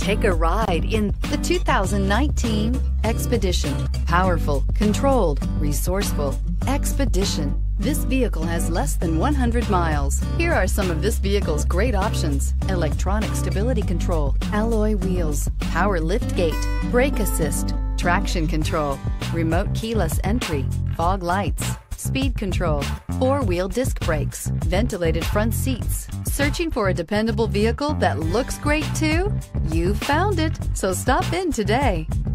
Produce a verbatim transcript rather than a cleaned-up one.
Take a ride in the two thousand nineteen Expedition. Powerful, controlled, resourceful. Expedition. This vehicle has less than one hundred miles. Here are some of this vehicle's great options: electronic stability control, alloy wheels, power liftgate, brake assist, traction control, remote keyless entry, fog lights, speed control, four-wheel disc brakes, ventilated front seats. Searching for a dependable vehicle that looks great too? You found it, so stop in today.